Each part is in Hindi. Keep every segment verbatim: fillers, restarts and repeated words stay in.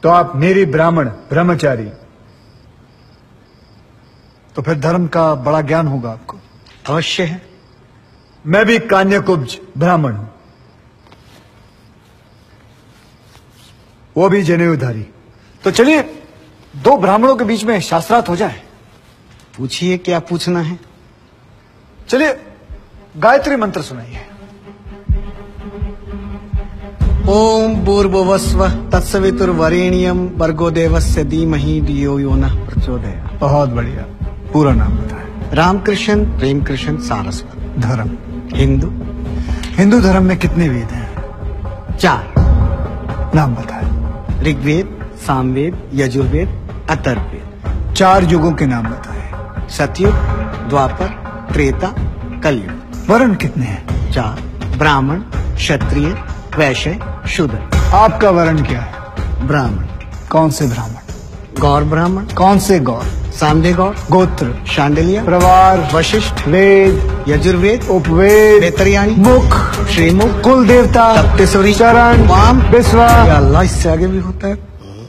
तो आप मेरी ब्राह्मण ब्रह्मचारी, तो फिर धर्म का बड़ा ज्ञान होगा आपको। अवश्य है। मैं भी कान्यकुब्ज ब्राह्मण हूं, वो भी जनेऊधारी। तो चलिए दो ब्राह्मणों के बीच में शास्त्रार्थ हो जाए। पूछिए, क्या पूछना है? चलिए गायत्री मंत्र सुनाइए। ओम भूर्भुवस्वः तत्सवितुर्वरेण्यं भर्गो देवस्य धीमहि धियो यो नः प्रचोदयात्। बहुत बढ़िया, पूरा नाम बताएं। रामकृष्ण प्रेमकृष्ण सारस्वत। धर्म हिंदू। हिंदू धर्म में कितने वेद हैं? चार। नाम बताएं। ऋग्वेद, सामवेद, यजुर्वेद, अथर्ववेद। चार युगों के नाम बताएं। सतयुग, द्वापर, त्रेता, कलयुग। वर्ण कितने हैं? चार। ब्राह्मण, क्षत्रिय, वैश्य, शूद्र। आपका वर्ण क्या है? ब्राह्मण। कौन से ब्राह्मण? गौर ब्राह्मण। कौन से गौर? सांधे गौर। गोत्र? शांडिल्य। प्रवार? वशिष्ठ। वेद? यजुर्वेद। उपवेद? बेतरियाणी। मुख? श्रीमुख। कुल देवता? सप्तस्वरी। चरण? वाम। विश्वा? या अल्लाह, इससे आगे भी होता है।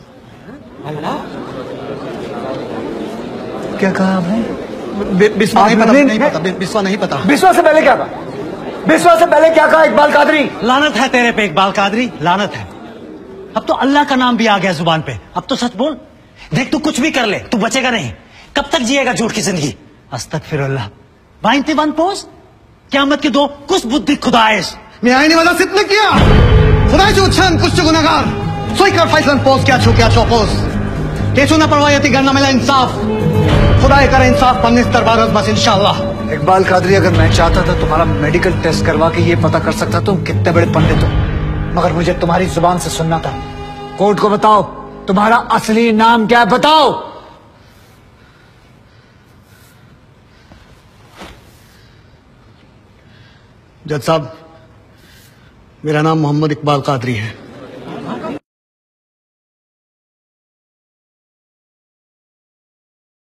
क्या कहा आपने? विश्वा नहीं आपने पता, नहीं- नहीं पता, विश्वा नहीं पता। विश्वा से पहले क्या कहा? विश्वा से पहले क्या कहा इकबाल कादरी? लानत है तेरे पे इकबाल कादरी, लानत है। अब तो अल्लाह का नाम भी आ गया जुबान पे। अब तो सच बोल। देख तू कुछ भी कर ले, तू बचेगा नहीं। कब तक जिएगा झूठ की जिंदगी? अस्तगफिरुल्लाह। बाइंती वन पोज क़यामत के दो कुछ बुद्धि खुदाइश। मैं आईने वाला सिद्ध किया खुदाई जो छन कुछ गुनाहगार सोई कर फैसलन पोज क्या छो क्या छो पोज केसु ना परवायती गन्ना मिला इंसाफ खुदाई करे इंसाफ पन्नीस दरबार बस इंशाल्लाह। इकबाल कादरी, अगर मैं चाहता था तुम्हारा मेडिकल टेस्ट करवा के ये पता कर सकता तुम कितने बड़े पंडित हो, मगर मुझे तुम्हारी जुबान से सुनना था। कोर्ट को बताओ तुम्हारा असली नाम क्या है, बताओ। जज साहब, मेरा नाम मोहम्मद इकबाल कादरी है।